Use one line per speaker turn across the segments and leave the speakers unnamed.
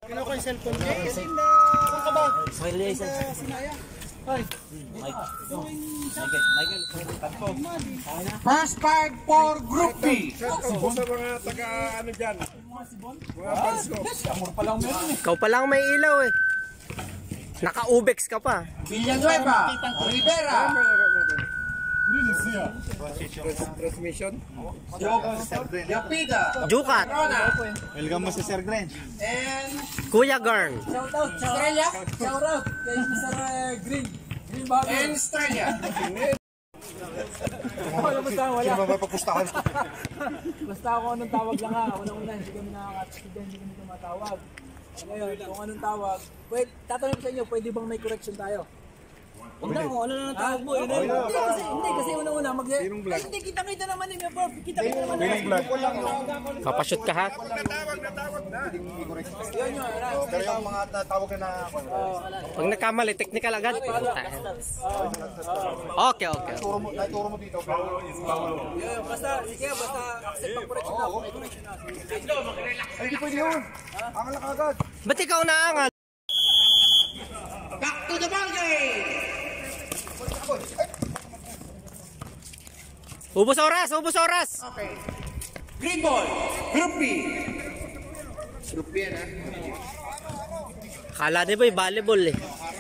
Kino ko yung cellphone ko? Saan ka ba? Sinaya. Ay.
Michael.
First five for Group B.
Sa mga taga ano dyan. Mga bansko.
Ikaw pa lang may ilaw eh. Naka-ubex ka pa.
Villanueva, Rivera,
Transmission.
Yapida,
Jukat.
Rona,
Welcome mo sa Sir Glenn.
and
Kuya Garn.
Australia. Shout out kay Mr. Green. And Australia.
Sino ba mapagpustahan?
Basta ako anong tawag lang ha. Unang-una, hindi kami nakaka-student, hindi kami tumatawag. Ngayon, kung anong tawag, tatanong ko sa inyo, pwede bang may correction tayo? Huwag na, kung ano na ang tawag mo. Hindi, kasi unang-una, hindi, kita-kita naman eh, bro. Kita-kita naman eh.
Papashoot ka ha?
Natawag na.
Yun yun,
Pero yung mga tawag na
Pag nagkamali, technical agad. Okay.
naturo mo dito.
basta, sige, basta accept ang correction na. May correction na.
Ay, hindi pwede yun. Angal na kagad.
Ba't ikaw naangal?
Back to the ball game.
Ubus oras!
Okay. Green ball, Group B. Group B na.
Kala di ba yung volleyball eh.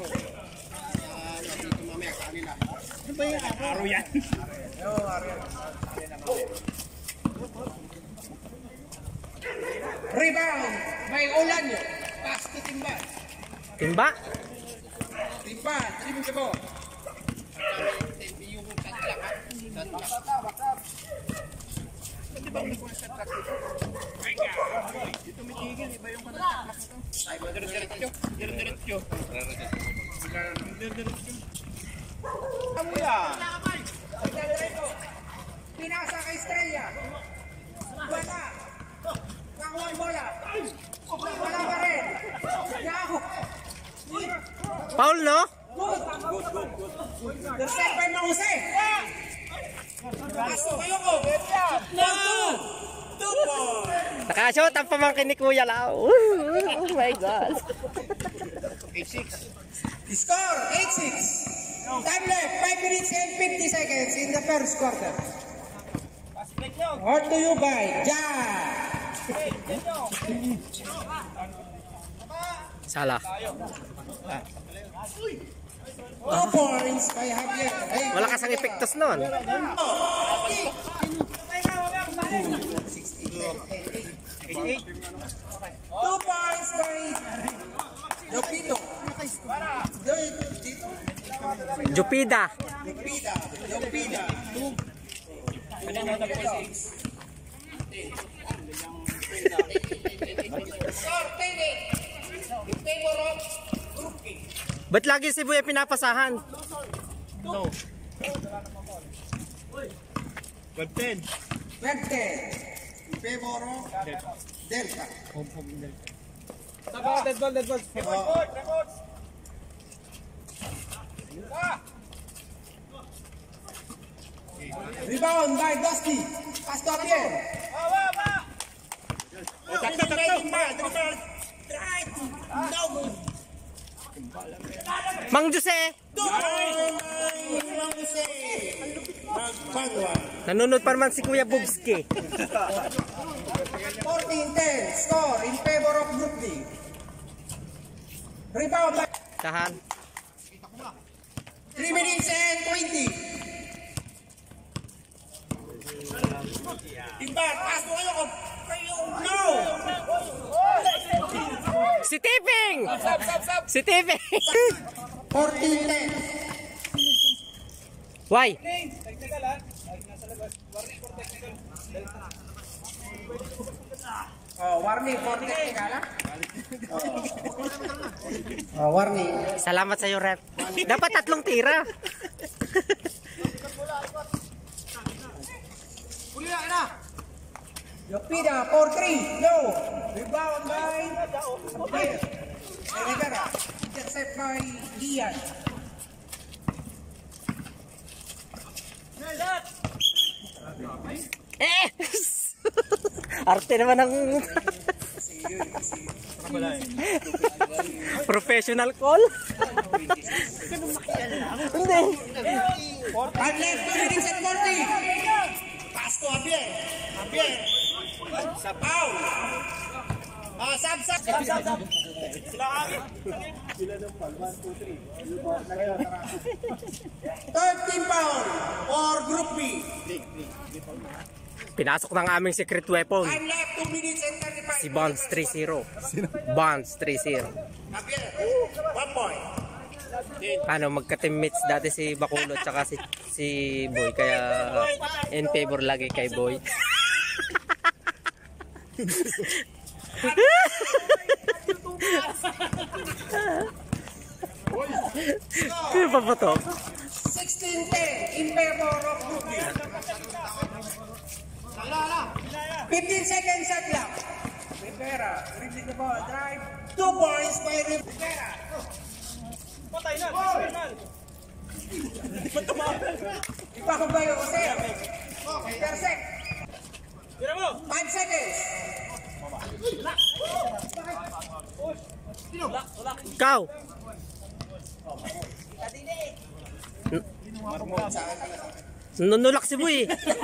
Rebound, may ulan nyo. Pass to Timba.
Timba?
Timba, dribble the ball. Pinasa kay Estrella. Wala. Nakuha ang bola. Wala pa rin. Yahoo.
Paul no?
Terset by Mause. Pasok kayo ko. No.
Nakashot ang pamangkin ni Kuya Lau. Oh my God.
8-6. Score 8-6. Time left 5 minutes and 50 seconds in the first quarter. What do you buy?
Salah.
2 points by Javier.
Wala kasang epektos nun.
2 points by Jopito.
Jupida.
Jopida. Score 10-8. In favor of Group A.
Ba't lagi si Buya pinapasahan?
Web 10.
20. In favor of Delta.
Dead ball.
Rebound by Dusty. Pass to Javier.
Mang Jose! Nanonood pa naman si Kuya Bubski.
14-10. Score in favor of Group D. Rebound by
Tahan.
3 minutes and 20. Timba, pass mo kayo. No!
Si Tipping! Si Tipping!
14-10.
Why?
Oh, warning for technical, ha? Oh, warning.
Salamat sa iyo, Rep. Dapat 3 tira.
Jopida for 3. No. Rebound by Rivera. Intercept by Lian.
Eh! Arte naman ng... Professional call? Hindi.
Time left, 2 minutes and 40. Pass to Javier. Javier. Sa foul. Sab. 13 foul for Group B.
Pinasok ng aming secret weapon.
Time left, 2 minutes and 35.
Si Bonds 3-0. Bonds 3-0.
Javier, 1 point.
Ano, magka-teammates dati si Bacolod tsaka si Boy. Kaya in favor lagi kay Boy. Ano pa ba to?
16-10 in favor of Group B. 15 seconds shot clock. Rivera, release the ball, drive. 2 points by Rivera. Ipakubayo ko sa'yo. Intersect. 5 seconds.
Ikaw! Nunulak si Boy.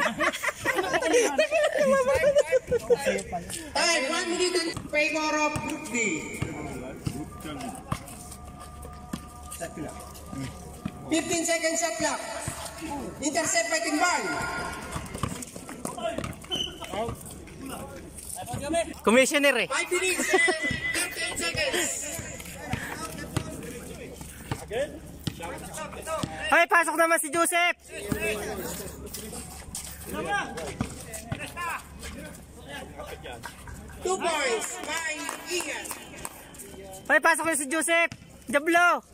Time, 1 minute in favor of Group D. 15 seconds shot clock. Intercept by Timbal.
Commissioner eh.
5 minutes and 13 seconds.
Ay, pasok naman si Joseph.
2 points by Ian.
Ay, pasok na si Joseph. Jablo.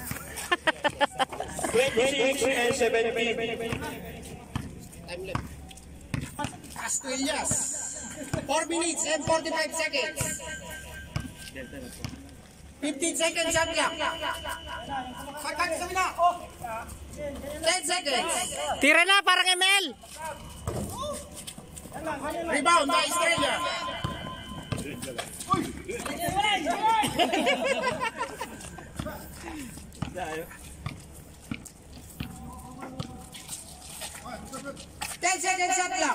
26 and 17.
Time left. Asturias. 4 minutes and 45 seconds. 15 seconds shot clock. 10 seconds.
Tira na, parang ML.
Rebound by Estrella. Ten seconds shot clock.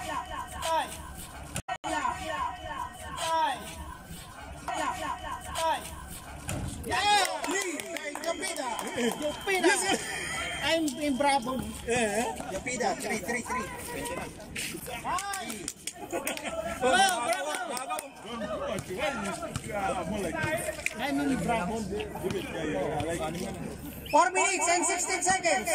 I'm in Bravo.
Yapida, 3-3-3.
I'm in Bravo. 4 minutes and 16 seconds.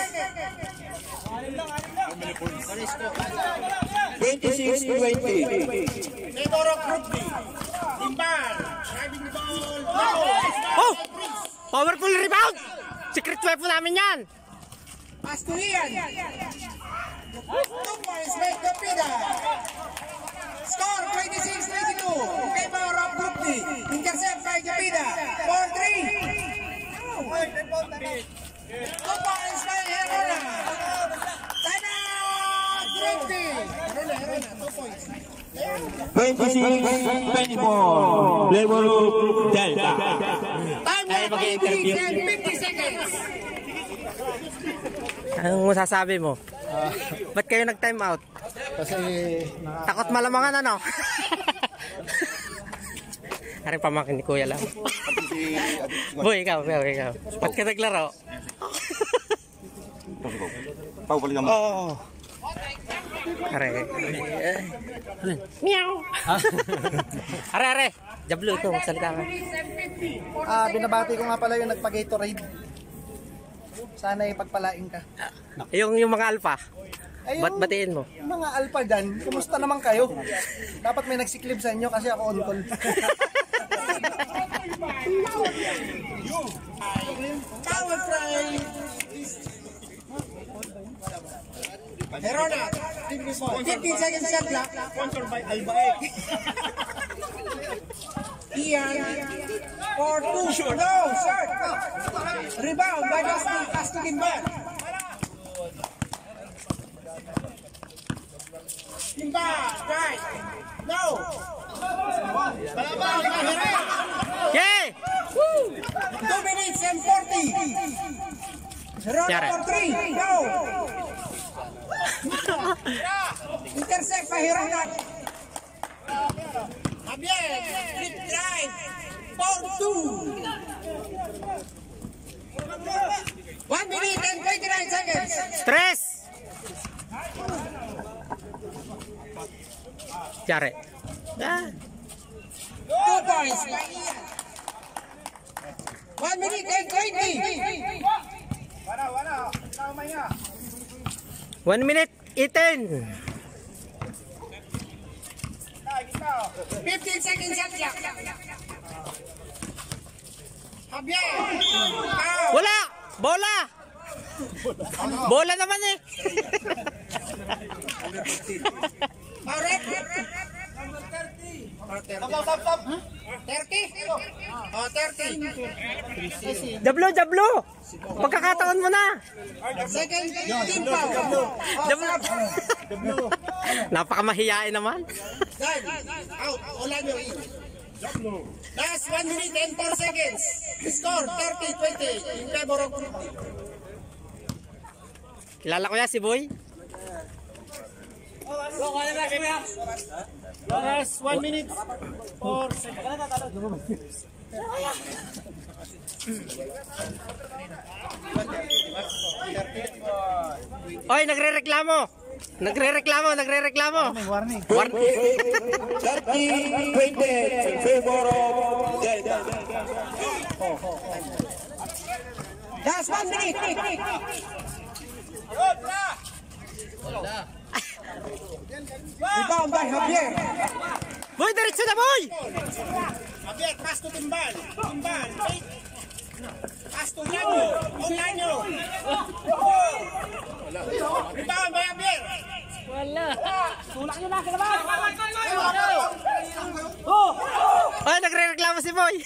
26-20.
Favor of Group B. Timbal. Driving the ball.
Oh! Powerful rebound! Secret weapon namin yan!
Pass to Ian. 2 points by Capida. Score 26-22 in favor of Group D. Intercept by Capida. 4-3. 2 points by Herona. Time out! Group D. Herona, 2 points.
26-24. Flavor Group Delta.
Time left 5 minutes and 50 seconds.
Anong masasabi mo? Ba't kayo nag-time out?
Kasi
Takot malamangan ano? Aring pamangkin ni Kuya lang. Boy, ikaw. Ba't ka naglaro?
Pau, balik naman.
Oo. Are. Meow. Are. Jablo ito, magsalita ka.
Binabati ko nga pala yung nagpa-Gatorade. Sana ipagpalain ka.
Yung mga alpha.
Ay,
Ba't batiin mo?
yung mga alpha dyan, kumusta naman kayo? Dapat may nagsiklib sa inyo kasi ako on call.
Power try. Herona. 15 seconds shot clock.
Sponsored by Albae.
Ian. 4-2. No, short. Rebound by Castro Timbal. Timbal, right. No.
Yeah!
2 minutes and 40. Round
Yare.
for 3. Go. Intersect Pahirangan. Javier, flip drive. 4-2. 1 minute and 29 seconds.
Stress! Yare. Ah.
2 points. 1 minute and 20.
1 minute, 18.
15 seconds shot clock. Javier.
Wala! Bola! Bola naman eh.
Correct. 30. Oh, 30.
Jablo, jablo! Pagkakataon mo na!
Second team foul.
Jablo! Napakamahiyain naman.
Done. Out. Wala nyo in. Last 1 minute and 4 seconds. Score 30-20 in favor of Group D.
Kilala ko yan si Boy.
Last 1 minute or second.
Oy, nagrereklamo! Nagrereklamo!
Warning.
30-20 in favor of Last 1 minute. Rebound by Javier.
Boy, diretso na, Boy!
Javier, pass to Timbal. Timbal. Pass to Lanyo. On Lanyo. Rebound by Javier.
Oy, nagrereklamo si Boy.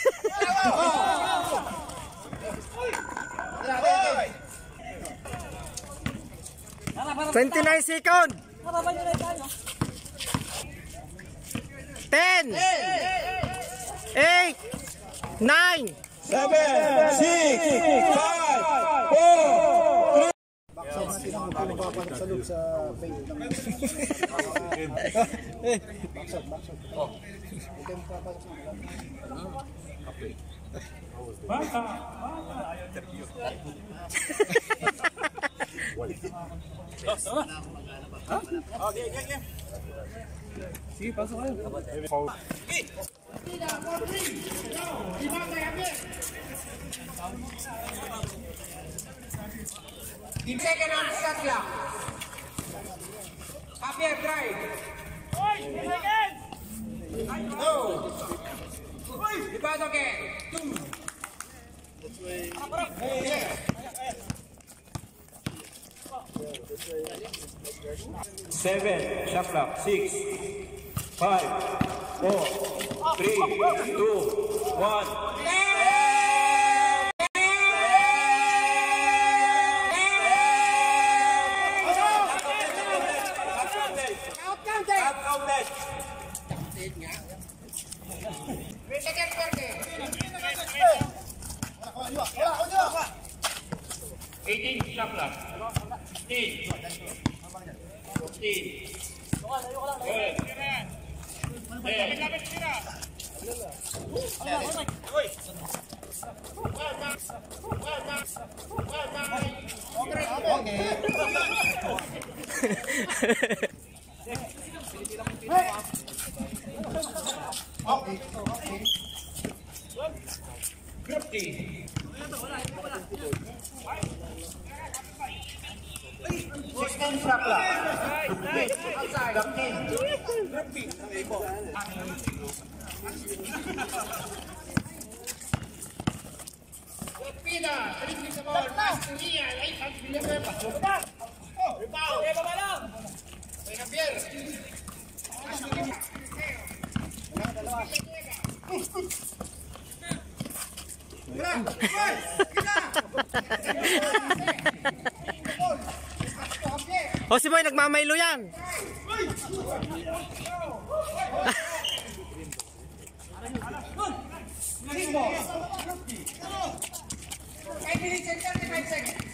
29 seconds. 10 8 9
7, 6, 5, 4. Di second on shot clock. Javier drive. Go. Rebound again.
7, shot clock, 6, 5, 4, 3, 2, 1.
Second quarter.
18, shot clock, 16, 14, 15. 16 shot clock. Outside. 15.
Pina, dribbling the ball, pass to Ian, ahí está Villanueva. Rebound. By Javier. Pass to Ian.
O si Boy, nagmamaylo yan.
Limbo. 5 minutes and 35 seconds.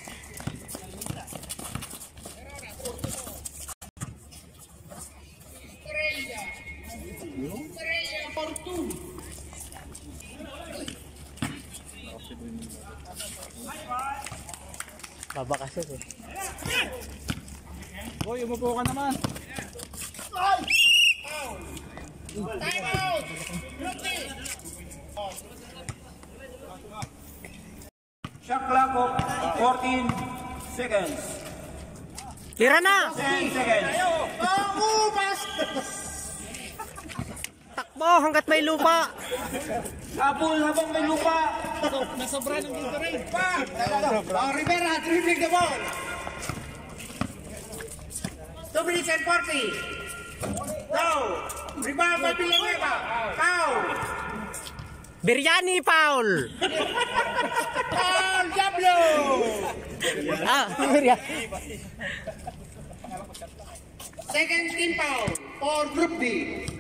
For 2.
Baba kasi eh.
Boy, umupo ka naman.
Time out.
Shot clock of 14 seconds.
Tira na!
10 seconds.
Takbo hanggat may lupa!
Habol habang may lupa.
Rivera dribbling the ball. 2 minutes and 40. Go. Rebound by Villanueva. Foul.
Biryani foul!
Foul, Diablo.
Biryani.
Second team foul for Group D.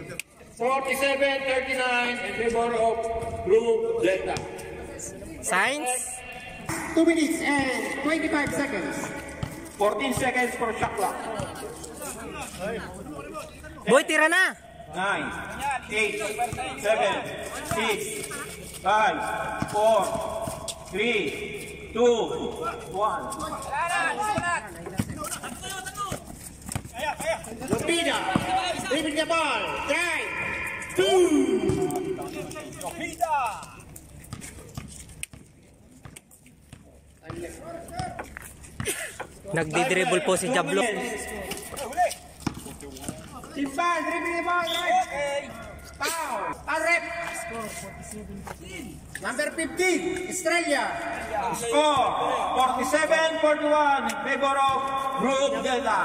47-39 in favor of Group Delta.
Science?
2 minutes and 25 seconds.
14 seconds for shot clock.
Boy, tira na!
9, 8, 7, 6, 5, 4, 3, 2, 1.
Lupida, dribbling the ball. Drive. 2.
Nagdi-dribble po si Diablo.
Timbal, dribbling the ball. Right. Foul. Arep. Number 15, Estrella.
Score 47-41 in favor of Group Delta.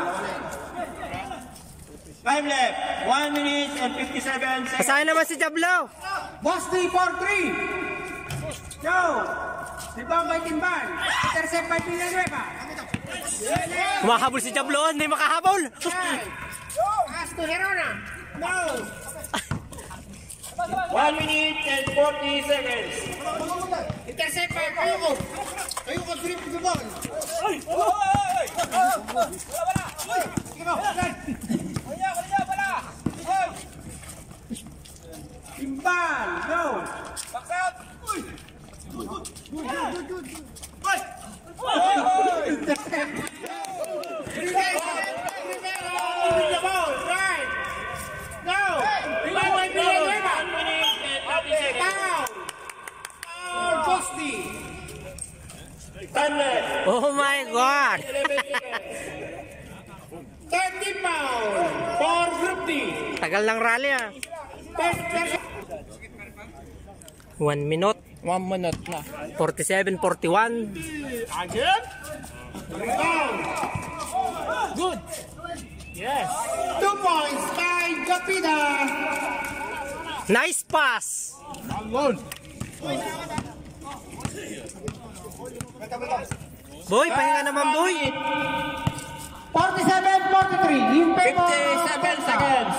Time left 1 minute and 57 seconds.
Kasaya naman si Diablo.
Boston for 3. Go. Rebound by Timbal. Intercept by Villanueva.
Kumahabol si Diablo, hindi makahabol.
Pass to Herona. No.
1 minute and 40 seconds.
Intercept by Ayuko. Ayuko grip the ball. Timbal. No.
Time left.
Oh my God!
30 foul for Group D.
Tagal ng rally ah. 1 minute.
1 minute na.
47-41.
Rebound.
Good! Yes!
2 points by Gapida.
Nice pass! Boy, pahinga naman boy!
47-43 in favor of
57 seconds.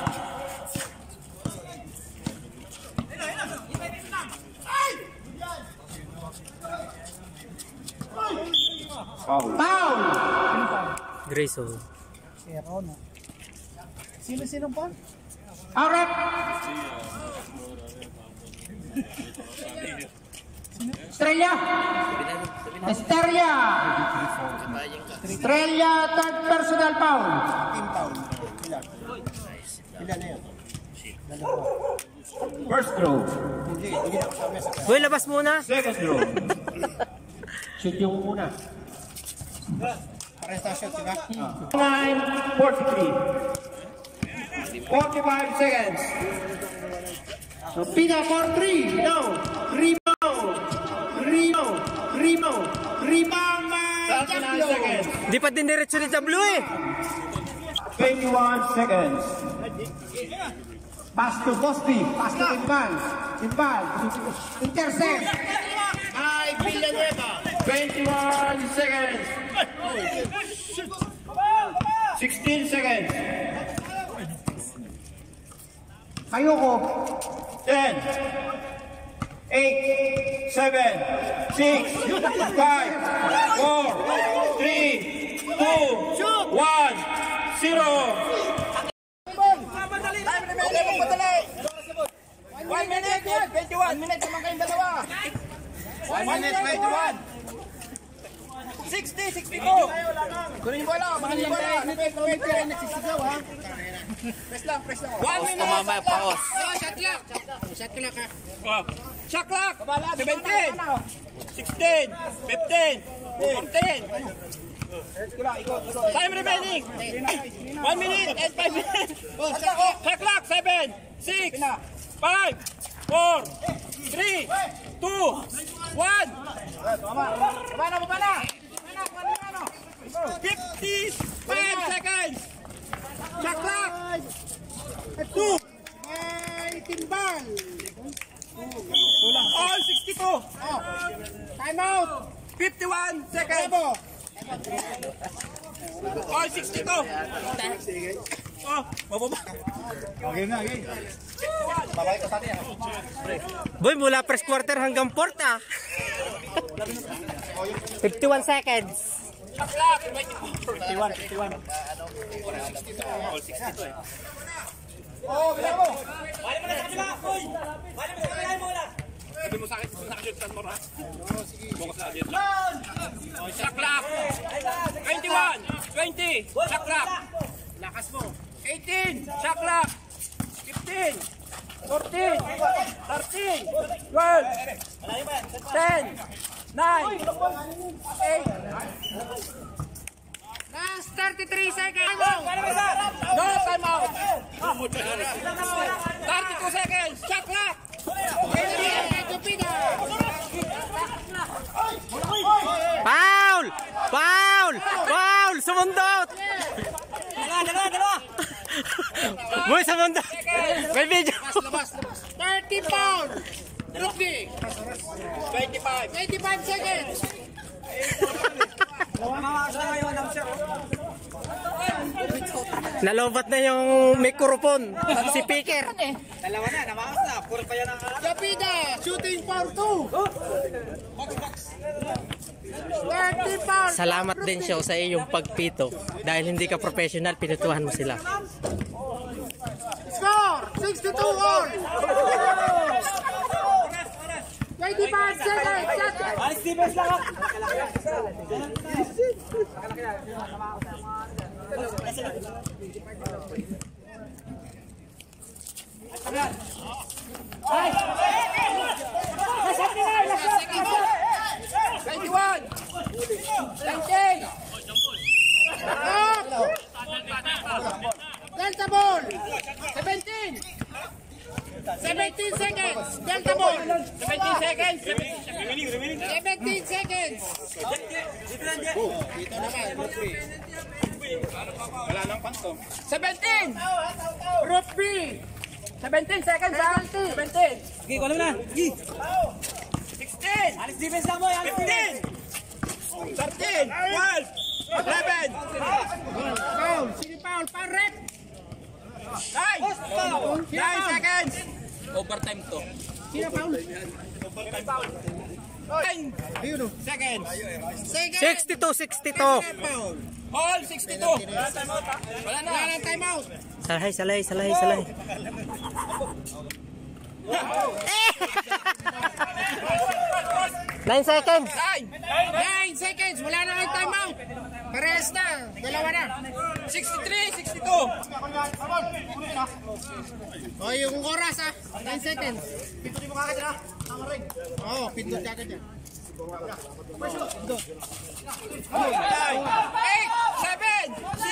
Foul.
Grayson.
Sino pa?
Arep. Estrella. Estrella, third personal foul.
First throw.
Boy, labas muna.
Second throw.
Shoot yung una.
9:43. 45 seconds.
Pina for 3. No. Rebound by
39
Diablo.
seconds.
Di pa din diretso ni Diablo eh.
21 seconds.
Pass to Bosby. Pass to Timbal. Intercept. By Villanueva.
21 seconds. 16 seconds.
Ayoko.
10, 8, 8, 7, 6, 5, 4, 3, 2, 1, 0.
1 minute, 21 minutes naman kayong dalawa. 1 minute, 21. 60, 62. Kunin yung bola, mahal yung bola. Wait, nagsisigaw ha. Press lang. 1 minute.
Mamaya paos.
Shot clock ha. Shot clock. 17, 16, 15, 14. Time remaining. 1 minute and 5 minutes. Shot clock. 7, 6, 5, 4, 3, 2, 1. Baba na. 55 seconds. Shot clock. 2. Ay, timbal. All 62. Time out. 51 seconds. All 62. Mababa.
Okay na, okay. Babay ko sa atin.
Boy, mula first quarter hanggang fourth ah. 51 seconds.
Shot clock.
51.
Oh, bravo.
Sabi mo sa akin, nakashoot mo na.
Shot clock. 21, 20. Shot clock. Lakas mo. 18. Shot clock. 15. 14. 13. 12. 10. 9. 8. Last 33 seconds. No time out. 32 seconds. Shot clock.
Foul! Sumundot!
Dalawa.
Boy, sumundot! May video!
30 pound. Rookie. 25 seconds.
Nalobat na yung mikrofon. Si Piker.
Dalawa na, namakas na. Puro pa yan ang
Japida, shooting for 2. 30 pound.
Salamat din siya sa iyong pagpito. Dahil hindi ka professional, pinutuhan mo sila.
Score, 62 all. 25 seconds.
Alis Stevens lang ako.
Delta ball. 17. 17 seconds. Delta ball. 17 seconds. 17 seconds.
Wala nang pantom.
17. Group B. 17 seconds. 17.
Sige, kunin mo na. Sige.
16.
Alis Stevens lang mo. Alis Stevens.
15. 13. 12. 11. Foul. Sini foul. Parrek. 9 seconds.
Overtime to.
Sino foul? 9 seconds.
62.
All 62. Wala na time out.
Salay. 9 seconds.
9 seconds. Wala na kayong time out. Parehas na. Dalawa na. 63, 62. O, yung oras ha. 9 seconds. Pintutin mo kagad ha. Oo, pindot kagad yan. 8, 7,